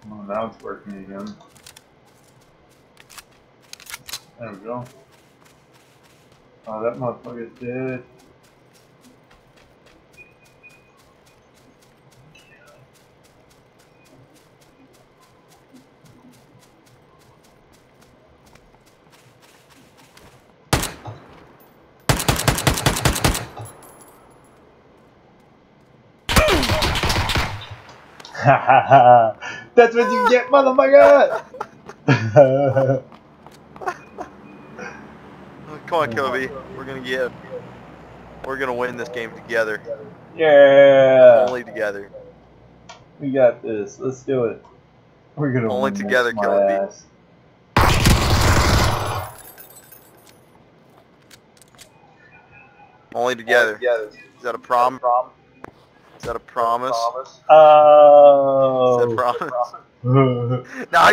Oh, now it's working again. There we go. Oh, that motherfucker's dead. That's what you get, motherfucker! Come on, Kobe. We're gonna win this game together. Yeah! Only together. We got this. Let's do it. We're gonna Only win together, this, my Kobe. ass. Only together. Is that a promise? Is that a promise? Oh! Is that a promise? No.